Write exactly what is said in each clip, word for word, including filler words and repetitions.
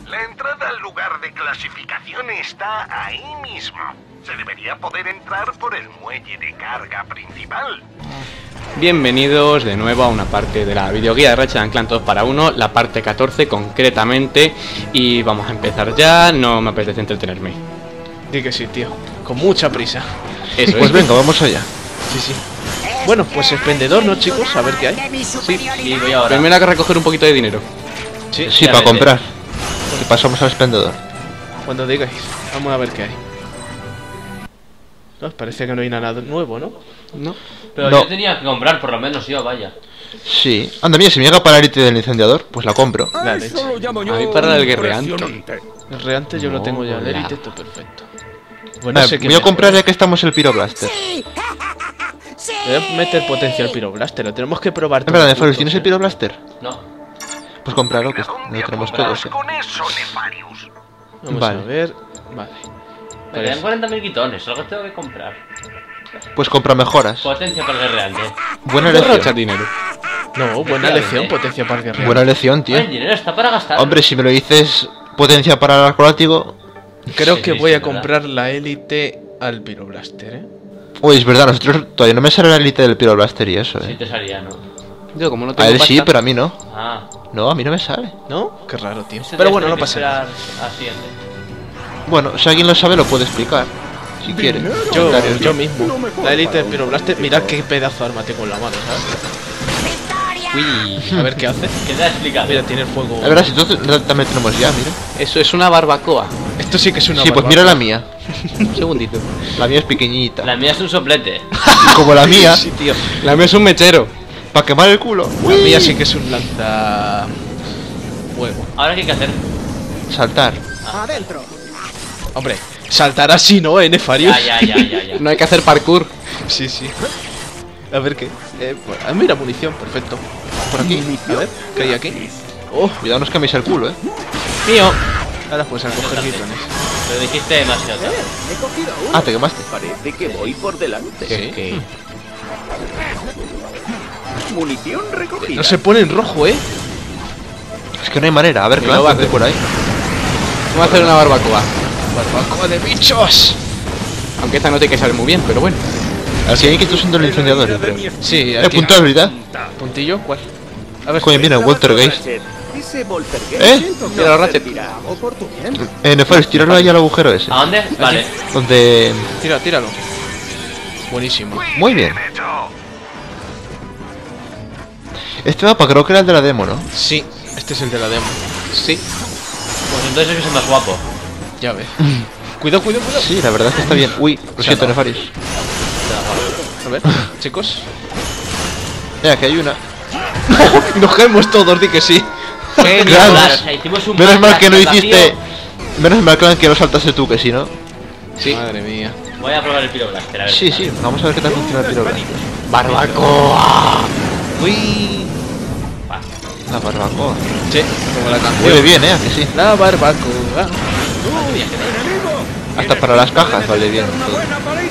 La entrada al lugar de clasificación está ahí mismo. Se debería poder entrar por el muelle de carga principal. Bienvenidos de nuevo a una parte de la videoguía de Ratchet and Clank dos para uno, la parte catorce concretamente. Y vamos a empezar ya, no me apetece entretenerme. Di que sí, tío, con mucha prisa. Eso Pues es. venga, vamos allá. Sí, sí. Bueno, pues expendedor, ¿no, chicos? A ver qué hay. Sí, Y voy ahora. primero hay que recoger un poquito de dinero. Sí, Sí, ya para vete. comprar. Y pasamos al expendedor. cuando digáis. Vamos a ver qué hay. No, parece que no hay nada nuevo, ¿no? No. Pero No. yo tenía que comprar, por lo menos yo, vaya. Sí. Anda, mira, si me llega para el élite del incendiador, pues la compro. La leche. A mí para el guerreante. El reante yo lo tengo ya. El Hola. élite está perfecto. Pues no Ah, sé qué voy a mejor. comprar ya que estamos el Pyroblaster. Voy a meter potencial Pyroblaster. Lo tenemos que probar. Es verdad, todos Nefarius, juntos, ¿tienes ¿eh? el Pyroblaster? No. Pues comprarlo, que ¿A dónde lo tenemos apuntas todos. ¿eh? con eso, Nefarius? Vamos Vale. a ver. Vale. Me quedan cuarenta mil guitones, algo tengo que comprar. Pues compra mejoras. Potencia para el guerreante. Buena Derrocha elección. dinero. No, buena Efectivamente. elección, potencia para el guerrero. Buena elección, tío. El dinero está para gastar. Hombre, si me lo dices potencia para el arco látigo. Creo Sí, que sí, voy sí, a ¿verdad? comprar la élite al Pyroblaster, ¿eh? Uy, es verdad, nosotros todavía no me sale la élite del Pyroblaster y eso, Sí eh. te salía, ¿no? Yo como no A tengo él sí, pasta, pero a mí no. Ah. No, a mí no me sale. ¿No? Qué raro, tío. Ese Pero debe bueno, tener no que pasa nada. esperar al siguiente. Bueno, si alguien lo sabe, lo puede explicar. Si quiere. Yo, Comentarios. yo mismo. La élite del Pyroblaster. Mirad qué pedazo de arma tengo en la mano, ¿sabes? Uy, A ver qué hace. ¿Qué te ha explicado? Mira, tiene el fuego. La verdad, si entonces también tenemos ya, mira. eso es una barbacoa. Esto sí que es una Sí, pues barbacoa. mira la mía. Un segundito. La mía es pequeñita. La mía es un soplete. Y como la mía, Sí, tío. La mía es un mechero. para quemar el culo. La mía sí que es un lanza... Fuego. Ahora qué hay que hacer. Saltar. Hombre, saltar así, ¿no, eh, Nefarius? Ya, ya, ya, ya, ya. No hay que hacer parkour. Sí, sí. A ver qué. Eh, pues, ah, mira, munición, perfecto. Por aquí. A ver, ¿qué hay aquí? Oh, Cuidado, no os queméis el culo, eh. Mío. ahora pues a coger guitones. Pero dijiste demasiado. Ah, te quemaste. Parece que voy por delante. Sí. ¿Qué? Munición recogida. No se pone en rojo, ¿eh? Es que no hay manera. A ver, Ni ¿qué lo va a haces hacer. por ahí? Vamos a hacer una barbacoa. ¡Barbacoa de bichos! Aunque esta no tiene que salir muy bien, pero bueno. Así hay que estar usando el incendiador, yo creo. Sí, Eh, aquí. punto de habilidad. ¿Puntillo? ¿Cuál? A ver, Coño, mira, Walter Gates. Ratchet, Ese Poltergeist ¿Eh? Mira, no Ratchet. servirá. O por tu bien. Eh, Nefarius, tirarlo ahí al agujero ese. ¿A dónde? Vale. Donde... tira, tíralo. Buenísimo. Muy bien. Bien hecho. Este mapa creo que era el de la demo, ¿no? Sí, este es el de la demo. Sí. Pues entonces es el más guapo. Ya ves. Cuidado, cuidado, cuidado. Sí, la verdad es que está bien. Uy, lo siento, Nefarius. A ver, chicos. Mira, que hay una. Nos caemos todos, di que sí. Claro. Claro, o sea, hicimos un Menos mal mapa que no vacío. hiciste... Menos mal, Clan, que lo saltaste tú, que si no... Sí. Madre mía. Voy a probar el Pyroblaster, a ver. Sí, sí, vamos a ver qué tal funciona el Pyroblaster. Barbacoa. Uy. La barbacoa. Sí, como la Huele canción. bien, ¿eh? ¿A que sí? La barbacoa. Hasta para las cajas vale bien. Todo.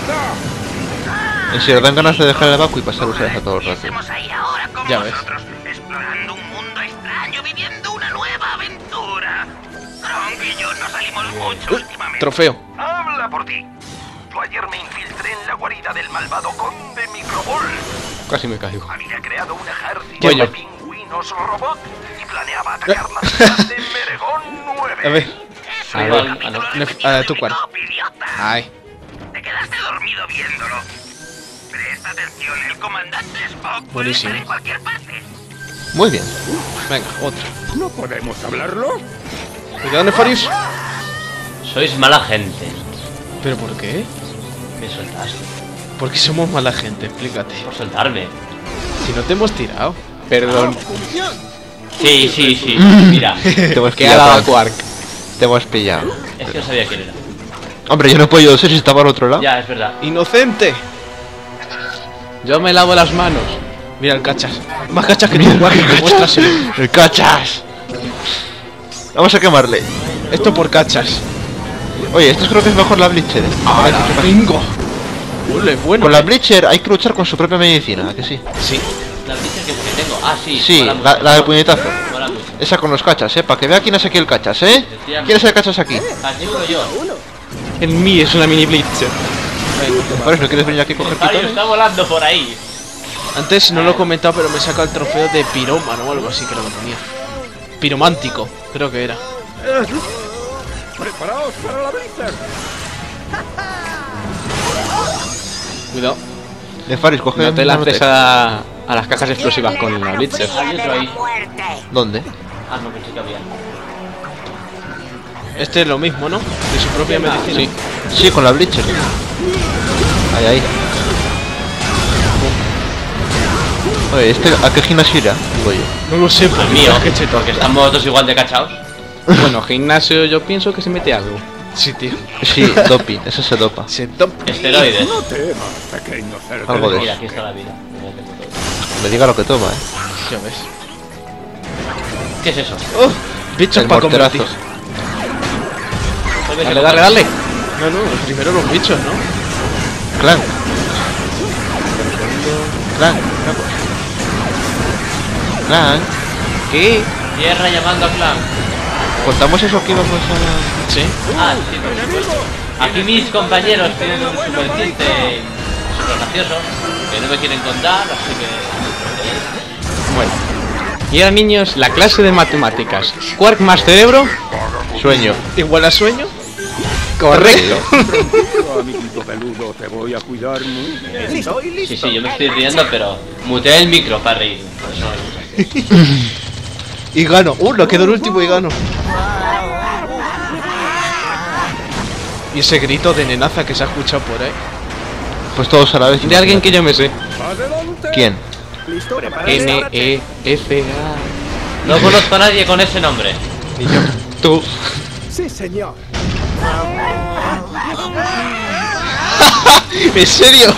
En serio, dan ganas de dejar el vacuo y pasar ustedes a todo el rato. Estemos ahí ahora con Ya ves. vosotros, explorando un mundo extraño, viviendo una nueva aventura. Kronk y yo no salimos mucho últimamente. Trofeo. Habla por ti. Yo ayer me infiltré en la guarida del malvado conde Microbol. Casi me caigo. Había creado un ejército Coño. de pingüinos robot y planeaba atacar la ciudad de Meregón nueve. A ver. A El ver, capítulo ah, no. del Nef- Vecino ah, de ¿tú cuál? Top, idiota. Ay. Te quedaste dormido viéndolo. Presta atención, el comandante Spock puede Buenísimo. estar en cualquier parte. Muy bien. Venga, otro. ¿No podemos hablarlo? Cuidado, Nefarius. Sois mala gente. ¿Pero por qué? Me soltas. ¿Por qué somos mala gente? Explícate. Por soltarme. Si no te hemos tirado. Perdón. Sí, sí, sí. Mira. Te hemos Que ha pillado. dado a Quark. Te hemos pillado. Es que no sabía quién era. Hombre, yo no he podido ser si estaba al otro lado. Ya, es verdad. ¡Inocente! Yo me lavo las manos. Mira el cachas. Más cachas que tú, guapo. Demuéstraselo. ¡El cachas! Vamos a quemarle. Esto por cachas. Oye, esto creo que es mejor la Bleacher. ¿eh? ¡Ah, la bingo! Huele bueno. Con la Bleacher hay que luchar con su propia medicina, ¿a que sí? Sí. La bicha que, que tengo. Ah, sí. Sí, mola la, mucho. la del puñetazo. Mola mucho. Esa con los cachas, eh. Para que vea quién es aquí el cachas, eh. ¿Quién es el cachas aquí? Aquí uno yo. En mí es una mini Blitzer. Por eso no quieres venir aquí a coger Mario pitones. está volando por ahí. Antes no lo he comentado, pero me he sacado el trofeo de pirómano o algo así, creo que tenía. Piromántico, creo que era. ¡Preparaos para la Blizzard! Cuidado. Nefaris, coge. No te un lances nanotech. a, a las cajas explosivas con la Blitzer. Hay otro ahí. ¿Dónde? Ah, no, pensé que había. Este es lo mismo, ¿no? De su propia medicina. Sí. Sí, con la Bleacher. Ahí, ahí. Oye, ¿este a qué gimnasio irá? Digo yo. No lo sé, pero El mío, qué cheto. porque estamos todos igual de cachados. Bueno, gimnasio yo pienso que se mete algo. Sí, tío. Sí, doping, eso se dopa. Se top. Esteroides. No temas, pequeño cerdo. Algo de Mira, eso. aquí está la vida. Mira, tengo todo. Me diga lo que toma, eh. Ya ves. ¿Qué es eso? ¡Oh! Bichos El para morterazo. convertir. Vuelve a Dale, comer. dale, dale. No, no, primero los bichos, ¿no? Clan. Clan. Clan. ¿Qué? Tierra llamando a clan. ¿Contamos eso que íbamos a...? Sí. Ah, sí, por supuesto. Aquí mis compañeros tienen un super chiste super gracioso que no me quieren contar, así que... Bueno. Y ahora, niños, la clase de matemáticas. Quark más cerebro. Sueño. Igual a sueño. Correcto. Tranquilo, amiguito peludo, te voy a cuidar muy bien. Estoy listo. Sí, sí, yo me estoy riendo, pero muteé el micro para reír. Por eso no me gusta. Y gano. Uh, lo quedó el último y gano. Y ese grito de nenaza que se ha escuchado por ahí. Pues todos a la vez. De alguien que yo me sé. Adelante. ¿Quién? Listo, preparado. N E F A. No conozco a nadie con ese nombre. Ni yo. Tú. Sí, señor. ¿En serio?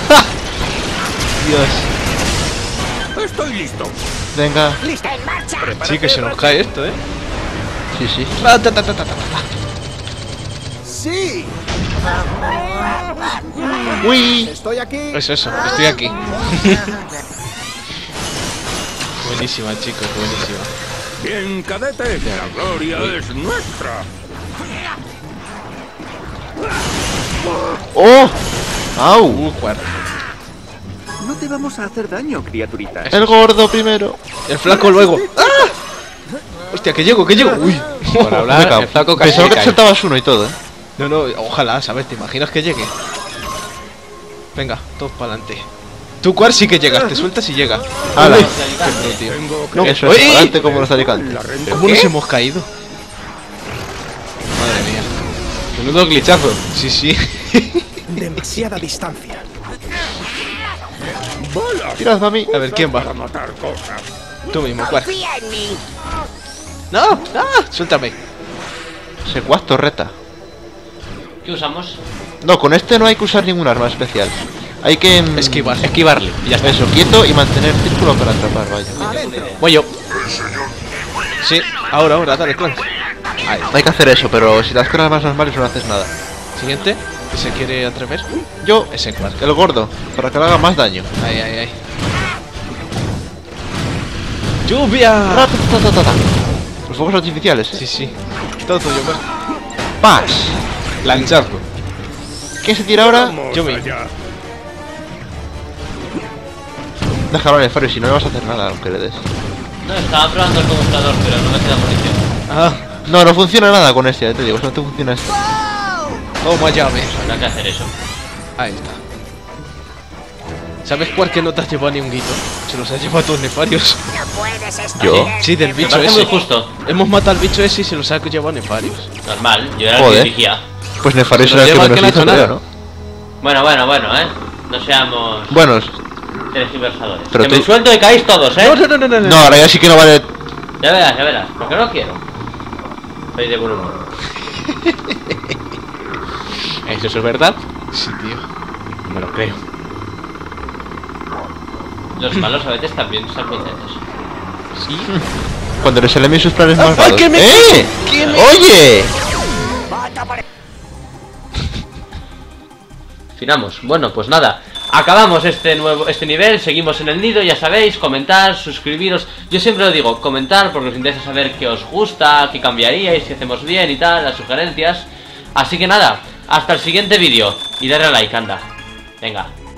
Dios. Estoy listo. Venga. Listo. En marcha. Sí, que se nos cae esto, ¿eh? Sí, sí. Ah, ta, ta, ta, ta, ta. Sí. Uy. Estoy aquí. Es eso, estoy aquí. Buenísima, chicos, buenísima. Bien, cadete. La gloria es nuestra. ¡Oh! ¡Au! Uh, cuarto. No te vamos a hacer daño, criaturita. El gordo primero. El flaco luego. ¡Ah! Hostia, que llego, que llego. Uy. Por hablar, Venga, el flaco casi pensaba se que te cae. saltabas uno y todo, eh. No, no, ojalá, ¿sabes? ¿Te imaginas que llegue? Venga, todos para adelante. Tú, Quark, sí que llegas, te sueltas y llega. ¡Hala! Uy, qué pro, tío. Tengo que... No, Eso es, ¡Uy! para adelante como los alicantes. La renta. ¿Cómo nos hemos caído? Madre mía. Menudo glitchazo. Sí, sí. Demasiada distancia. Bolas. Tirad a mí. A ver, ¿quién va? Para matar cosas. Tú mismo, Quark. Confía en mí. ¡No! ¡Ah! Suéltame. Ese cuarto reta. ¿Qué usamos? No, con este no hay que usar ningún arma especial. Hay que... mm, Esquivar. Esquivarle. Y ya está. Eso, quieto y mantener círculo para atrapar, vaya. Adentro. Voy yo. Sí, ahora, ahora, dale, Clank. Ahí. Hay que hacer eso, pero si las cosas más normales no haces nada. Siguiente. ¿Que se quiere atrever? Yo, Ese Quark. el gordo, para que le haga más daño. Ay, ay, ay. ¡Lluvia! Ta, ta, ta, ta, ta. Los fuegos artificiales, eh. Sí, sí. Todo tuyo, Quark. Paz. Lanchazo. ¿Quién se tira ahora? Vamos Yo mismo. allá. Déjalo en el Fario, si no le vas a hacer nada aunque le des. No, estaba probando el computador, pero no me queda munición. Ah, No, no funciona nada con este, ya te digo, no te funciona esto. toma llave. Habrá que hacer eso. Ahí está. ¿Sabes, Quark, que no te has llevado ni un guito? Se los has llevado a todos nefarios. No puedes estar. ¿Yo? Sí, del Me bicho parece muy ese. justo. Hemos matado al bicho ese y se los ha llevado nefarios. Normal, yo era el que Joder. dirigía. Pues Nefario Se será lo el que lleva el menos que no ha hizo, hecho creo, nada. ¿no? Bueno, bueno, bueno, ¿eh? No seamos Bueno, tergiversadores. Pero que tú- me suelto y caéis todos, ¿eh? No, no, no, no, no. no, ahora ya sí que no vale. Ya verás, ya verás. Porque no quiero. Soy de buen humor. ¿Eso es verdad? Sí, tío. No me lo creo. Los malos a veces también son muy intensos. Sí. Cuando les enemigo sus planes Ah, malvados. ¿qué me- ¡Eh! ¿Qué me- ¡Oye! Vota por Finamos. Bueno, pues nada. acabamos este nuevo este nivel, seguimos en el nido, ya sabéis, comentar, suscribiros. Yo siempre lo digo, comentar porque os interesa saber qué os gusta, qué cambiaríais, si hacemos bien y tal, las sugerencias. Así que nada, hasta el siguiente vídeo y darle a like, anda. Venga.